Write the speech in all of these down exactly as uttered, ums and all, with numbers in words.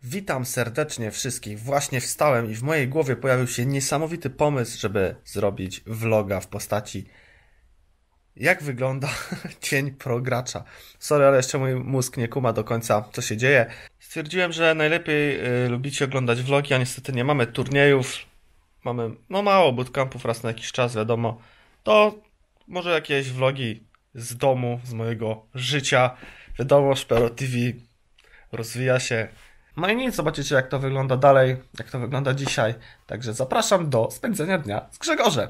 Witam serdecznie wszystkich. Właśnie wstałem i w mojej głowie pojawił się niesamowity pomysł, żeby zrobić vloga w postaci jak wygląda dzień pro gracza. Sorry, ale jeszcze mój mózg nie kuma do końca, co się dzieje. Stwierdziłem, że najlepiej y, lubicie oglądać vlogi, a niestety nie mamy turniejów. Mamy no mało bootcampów raz na jakiś czas, wiadomo. To może jakieś vlogi z domu, z mojego życia. Wiadomo, Szpero T V rozwija się. No i nic, zobaczycie jak to wygląda dalej, jak to wygląda dzisiaj. Także zapraszam do spędzenia dnia z Grzegorzem.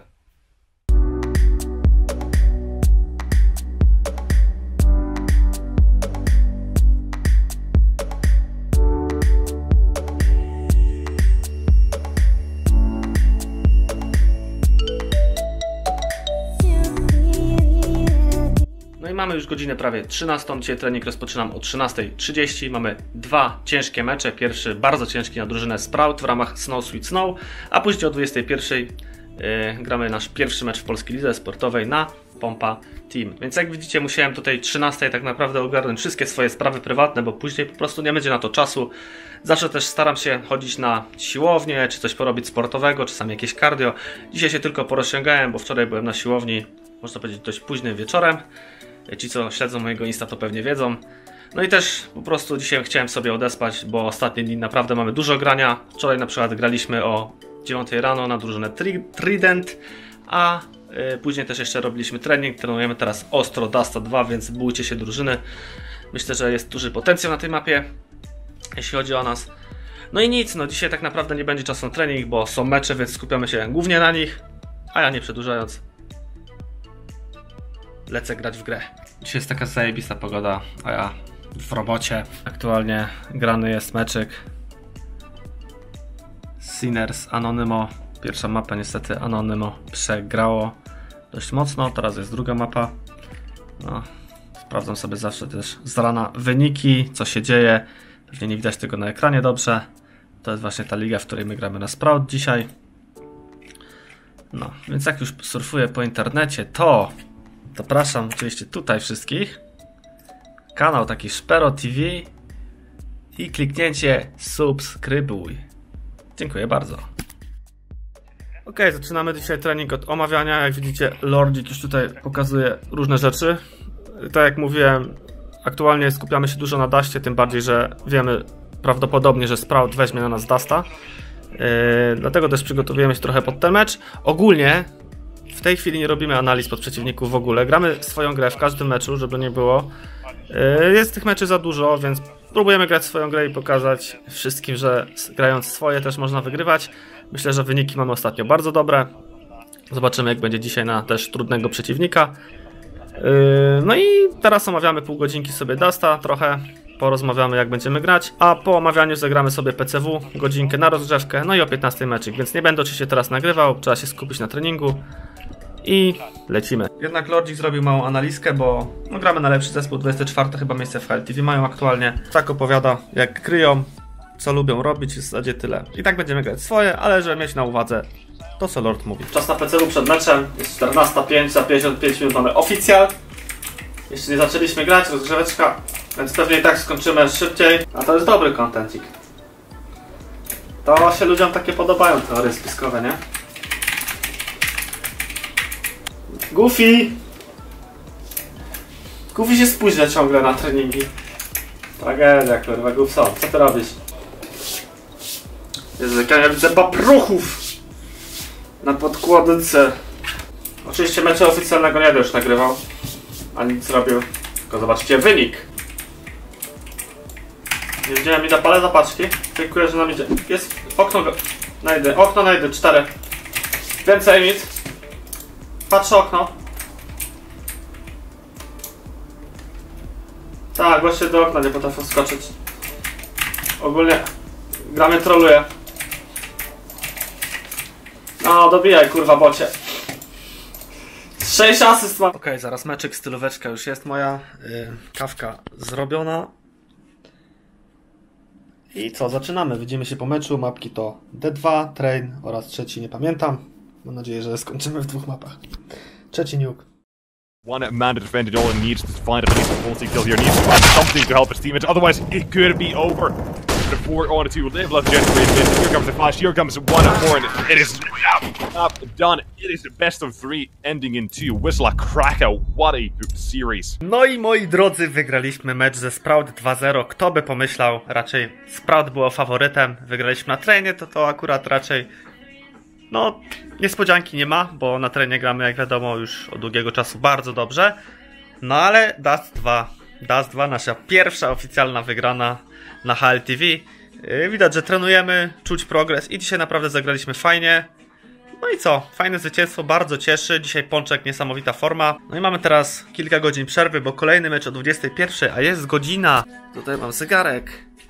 No i mamy już godzinę prawie trzynastą. Dzisiaj trening rozpoczynam o trzynastej trzydzieści. Mamy dwa ciężkie mecze. Pierwszy bardzo ciężki na drużynę Sprout w ramach Snow Sweet Snow, a później o dwudziestej pierwszej yy, gramy nasz pierwszy mecz w polskiej lidze sportowej na Pompa Team. Więc jak widzicie, musiałem tutaj trzynastej tak naprawdę ogarnąć wszystkie swoje sprawy prywatne, bo później po prostu nie będzie na to czasu. Zawsze też staram się chodzić na siłownię, czy coś porobić sportowego, czasami jakieś cardio. Dzisiaj się tylko porozciągałem, bo wczoraj byłem na siłowni, można powiedzieć dość późnym wieczorem. Ci, co śledzą mojego Insta, to pewnie wiedzą. No i też po prostu dzisiaj chciałem sobie odespać, bo ostatnie dni naprawdę mamy dużo grania. Wczoraj na przykład graliśmy o dziewiątej rano na drużynę Trident, a y, później też jeszcze robiliśmy trening. Trenujemy teraz ostro Dasta dwa, więc bójcie się drużyny. Myślę, że jest duży potencjał na tej mapie, jeśli chodzi o nas. No i nic, no dzisiaj tak naprawdę nie będzie czasu na trening, bo są mecze, więc skupiamy się głównie na nich. A ja nie przedłużając, lecę grać w grę. Dzisiaj jest taka zajebista pogoda, a ja w robocie. Aktualnie grany jest meczyk Sinners Anonymo. Pierwsza mapa niestety Anonymo przegrało dość mocno, teraz jest druga mapa. No, sprawdzam sobie zawsze też z rana wyniki, co się dzieje. Pewnie nie widać tego na ekranie dobrze. To jest właśnie ta liga, w której my gramy na Sprout dzisiaj. No, więc jak już surfuję po internecie, to zapraszam oczywiście tutaj wszystkich. Kanał taki Szpero T V i kliknięcie subskrybuj. Dziękuję bardzo. Ok, zaczynamy dzisiaj trening od omawiania. Jak widzicie, Lordzik już tutaj pokazuje różne rzeczy. Tak jak mówiłem, aktualnie skupiamy się dużo na Dastie, tym bardziej, że wiemy prawdopodobnie, że Sprout weźmie na nas Dasta. Yy, dlatego też przygotowujemy się trochę pod ten mecz. Ogólnie w tej chwili nie robimy analiz pod przeciwników w ogóle. Gramy swoją grę w każdym meczu, żeby nie było. Jest tych meczy za dużo, więc próbujemy grać swoją grę i pokazać wszystkim, że grając swoje też można wygrywać. Myślę, że wyniki mamy ostatnio bardzo dobre. Zobaczymy jak będzie dzisiaj na też trudnego przeciwnika. No i teraz omawiamy pół godzinki sobie Dasta trochę. Porozmawiamy jak będziemy grać, a po omawianiu zagramy sobie P C W, godzinkę na rozgrzewkę, no i o piętnastej meczyk, więc nie będę oczywiście teraz nagrywał, trzeba się skupić na treningu i lecimy. Jednak Lordzik zrobił małą analizkę, bo no, gramy na lepszy zespół, dwudzieste czwarte chyba miejsce w H L T V mają aktualnie. Tak opowiada jak kryją, co lubią robić, w zasadzie tyle. I tak będziemy grać swoje, ale żeby mieć na uwadze to co Lord mówi. Czas na P C W przed meczem, jest czternasta pięć, za pięćdziesiąt pięć minut mamy oficjal. Jeszcze nie zaczęliśmy grać, rozgrzeweczka, więc pewnie i tak skończymy szybciej. A to jest dobry kontencik. To się ludziom takie podobają teorie spiskowe, nie? Goofy! Goofy się spóźnia ciągle na treningi. Tragedia, kurwa, Goofson, co ty robisz? Jezu, jak ja widzę papruchów na podkładce. Oczywiście meczu oficjalnego nie będę już nagrywał. A nic zrobił, tylko zobaczcie wynik. Nie widziałem mi da palę zapaczki. Dziękuję, że nam idzie. Jest okno, najdę, okno najdę, cztery. Więcej nic. Patrzę okno. Tak, właśnie do okna nie potrafię skoczyć. Ogólnie gramy troluje. No dobijaj kurwa bocie. sześć asyst mam. Okej, okay, zaraz meczyk, stylóweczka już jest moja. Yy, kawka zrobiona. I co, zaczynamy. Widzimy się po meczu. Mapki to D dwa, Train oraz trzeci, nie pamiętam. Mam nadzieję, że skończymy w dwóch mapach. Trzeci nuke. One man to defend Nolan needs to find a piece of pulsing kill here, needs to find something to help his teammates, otherwise it could be over. the four on two live left gentlemen. Here comes the flash, here comes one and four, and it is up, done. It is the best of three, ending in two. Wisła Krakow, what a series. No i moi drodzy, wygraliśmy mecz ze Sprout dwa zero. Kto by pomyślał? Raczej Sprout było faworytem. Wygraliśmy na trenie, to to akurat raczej... No, niespodzianki nie ma, bo na trenie gramy, jak wiadomo, już od długiego czasu bardzo dobrze. No ale Dust dwa, Dust dwa, nasza pierwsza oficjalna wygrana na H L T V. Yy, widać, że trenujemy, czuć progres i dzisiaj naprawdę zagraliśmy fajnie. No i co? Fajne zwycięstwo, bardzo cieszy. Dzisiaj Pączek, niesamowita forma. No i mamy teraz kilka godzin przerwy, bo kolejny mecz o dwudziestej pierwszej, a jest godzina. Tutaj mam zegarek.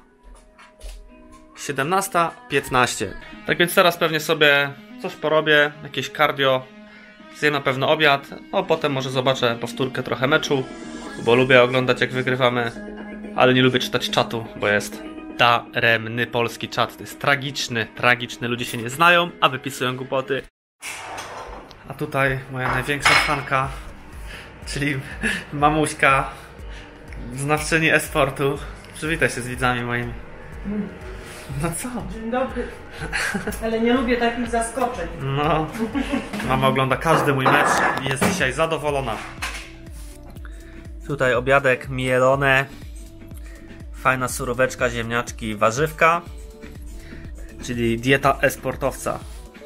siedemnasta piętnaście. Tak więc teraz pewnie sobie coś porobię, jakieś cardio. Zjem na pewno obiad, no potem może zobaczę powtórkę trochę meczu, bo lubię oglądać jak wygrywamy, ale nie lubię czytać czatu, bo jest daremny polski czat. To jest tragiczny, tragiczny. Ludzie się nie znają, a wypisują głupoty. A tutaj moja największa fanka, czyli mamuśka, znawczyni e-sportu. Przywitaj się z widzami moimi. No co? Dzień dobry. Ale nie lubię takich zaskoczeń. No, mama ogląda każdy mój mecz i jest dzisiaj zadowolona. Tutaj obiadek mielone, fajna suróweczka, ziemniaczki, warzywka, czyli dieta e-sportowca.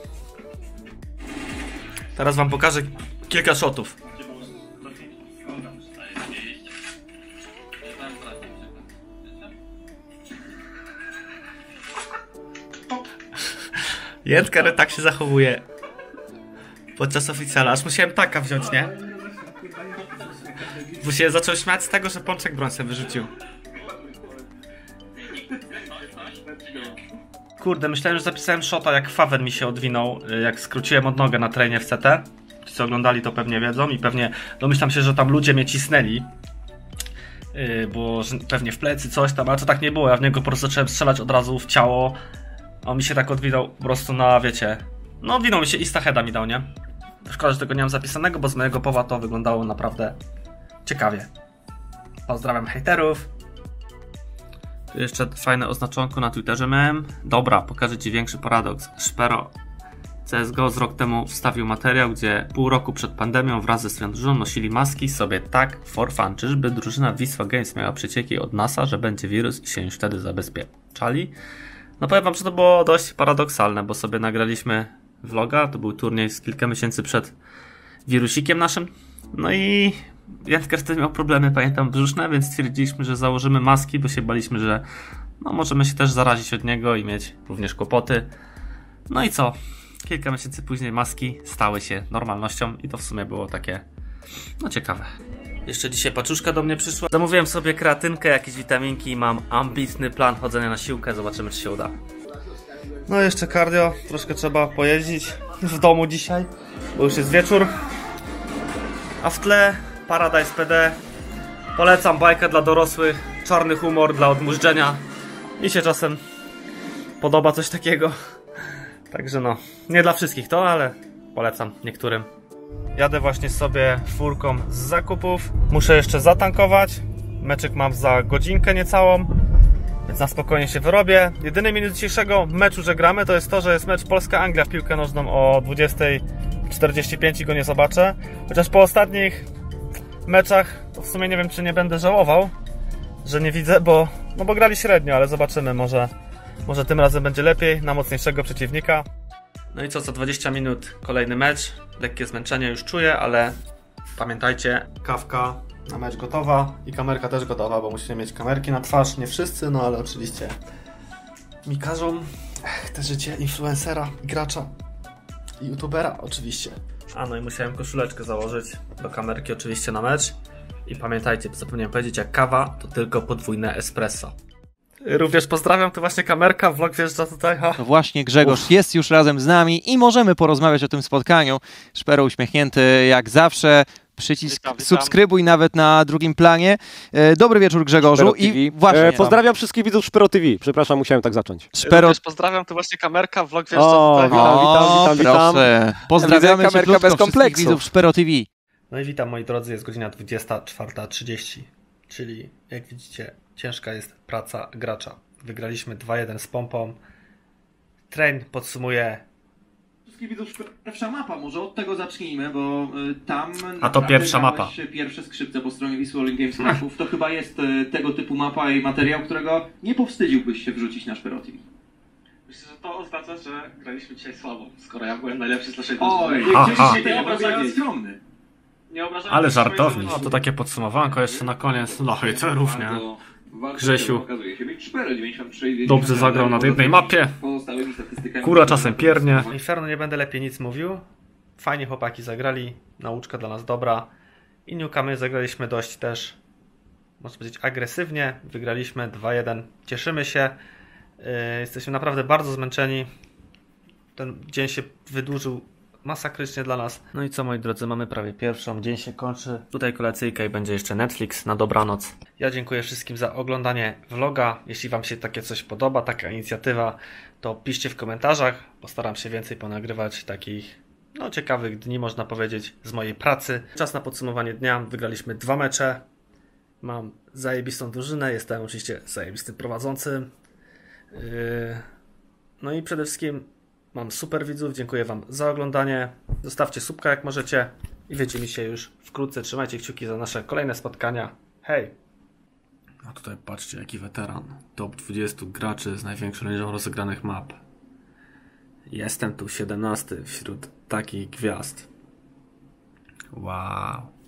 Teraz wam pokażę kilka shotów. Jędker tak się zachowuje podczas oficjala, aż musiałem taka wziąć, nie? Bo się zaczął śmiać z tego, że Pączek broń sobie wyrzucił. Kurde, myślałem, że zapisałem shota, jak Fawen mi się odwinął, jak skróciłem odnogę na trenie w C T. Ci co oglądali to pewnie wiedzą i pewnie domyślam się, że tam ludzie mnie cisnęli. Yy, bo pewnie w plecy coś tam, ale to tak nie było, ja w niego po prostu zacząłem strzelać od razu w ciało. On mi się tak odwinął po prostu na, wiecie... No odwinął mi się i stacheda mi dał, nie? Szkoda, że tego nie mam zapisanego, bo z mojego powa to wyglądało naprawdę ciekawie. Pozdrawiam hejterów. Tu jeszcze fajne oznaczonko na Twitterze miałem. Dobra, pokażę ci większy paradoks. Szpero C S G O z rok temu wstawił materiał, gdzie pół roku przed pandemią wraz ze swoją drużyną nosili maski sobie tak for fun. Czyżby drużyna Wisła Games miała przecieki od NASA, że będzie wirus i się już wtedy zabezpieczali? No powiem wam, że to było dość paradoksalne, bo sobie nagraliśmy vloga, to był turniej z kilka miesięcy przed wirusikiem naszym. No i Jędker wtedy miał problemy, pamiętam, brzuszne, więc stwierdziliśmy, że założymy maski, bo się baliśmy, że no możemy się też zarazić od niego i mieć również kłopoty. No i co? Kilka miesięcy później maski stały się normalnością i to w sumie było takie, no ciekawe. Jeszcze dzisiaj paczuszka do mnie przyszła. Zamówiłem sobie kreatynkę, jakieś witaminki i mam ambitny plan chodzenia na siłkę. Zobaczymy, czy się uda. No jeszcze cardio. Troszkę trzeba pojeździć w domu dzisiaj, bo już jest wieczór. A w tle Paradise P D. Polecam bajkę dla dorosłych. Czarny humor dla odmurzenia. Mi się czasem podoba coś takiego. Także no, nie dla wszystkich to, ale polecam niektórym. Jadę właśnie sobie furką z zakupów. Muszę jeszcze zatankować. Meczyk mam za godzinkę niecałą, więc na spokojnie się wyrobię. Jedyny minus dzisiejszego meczu, że gramy, to jest to, że jest mecz Polska-Anglia w piłkę nożną o dwudziestej czterdzieści pięć i go nie zobaczę. Chociaż po ostatnich meczach to w sumie nie wiem, czy nie będę żałował, że nie widzę, bo, no bo grali średnio, ale zobaczymy, może, może tym razem będzie lepiej, na mocniejszego przeciwnika. No i co, za dwadzieścia minut kolejny mecz. Lekkie zmęczenie już czuję, ale pamiętajcie, kawka na mecz gotowa i kamerka też gotowa, bo musimy mieć kamerki na twarz. Nie wszyscy, no ale oczywiście mi każą. Ech, te życie influencera, gracza i youtubera oczywiście. A no i musiałem koszuleczkę założyć do kamerki oczywiście na mecz. I pamiętajcie, zapomniałem powiedzieć, jak kawa to tylko podwójne espresso. Również pozdrawiam, to właśnie kamerka, vlog wjeżdża tutaj. Ha. No właśnie, Grzegorz Uf. jest już razem z nami i możemy porozmawiać o tym spotkaniu. Szpero uśmiechnięty jak zawsze. Przycisk witam, witam. Subskrybuj nawet na drugim planie. E, dobry wieczór, Grzegorzu. I właśnie, e, pozdrawiam wszystkich widzów Szpero T V. Przepraszam, musiałem tak zacząć. Szpero... Również pozdrawiam, to właśnie kamerka, vlog wjeżdża o, tutaj. Witam, o, witam, witam, witam. Pozdrawiamy kamerka krótko bez kompleksu. widzów Szpero T V. No i witam, moi drodzy, jest godzina dwudziesta czwarta trzydzieści, czyli jak widzicie ciężka jest praca gracza. wygraliśmy dwa jeden z pompą. Train podsumuje. Wszystkich widzów, pierwsza mapa, może od tego zacznijmy, bo y, tam... A to pierwsza mapa. Pierwsze skrzypce po stronie Wisły All Games Crashów. To chyba jest y, tego typu mapa i materiał, którego nie powstydziłbyś się wrzucić na Szpero T V. Myślę, że to oznacza, że graliśmy dzisiaj słabo, skoro ja byłem najlepszy z naszej Oj, Aha. nie obrażaj, skromny. Nie obrażamy Ale się, żartowni. że- No to takie podsumowanko jeszcze na koniec. No i co równie. Grzesiu dobrze zagrał na jednej mapie. Kura czasem piernie. Inferno nie będę lepiej nic mówił. Fajnie chłopaki zagrali. Nauczka dla nas dobra. I Newcamy zagraliśmy dość też, można powiedzieć, agresywnie. Wygraliśmy dwa jeden. Cieszymy się. Yy, jesteśmy naprawdę bardzo zmęczeni. Ten dzień się wydłużył masakrycznie dla nas. No i co, moi drodzy, mamy prawie pierwszą, dzień się kończy. Tutaj kolacyjka i będzie jeszcze Netflix na dobranoc. Ja dziękuję wszystkim za oglądanie vloga. Jeśli wam się takie coś podoba, taka inicjatywa, to piszcie w komentarzach. Postaram się więcej ponagrywać takich, no, ciekawych dni, można powiedzieć, z mojej pracy. Czas na podsumowanie dnia. Wygraliśmy dwa mecze. Mam zajebistą drużynę. Jestem oczywiście zajebistym prowadzącym. Yy... No i przede wszystkim mam super widzów, dziękuję wam za oglądanie. Zostawcie subka jak możecie i widzimy się już wkrótce. Trzymajcie kciuki za nasze kolejne spotkania. Hej! A tutaj patrzcie, jaki weteran. Top dwadzieścia graczy z największą liczbą rozegranych map. Jestem tu siedemnasty wśród takich gwiazd. Wow.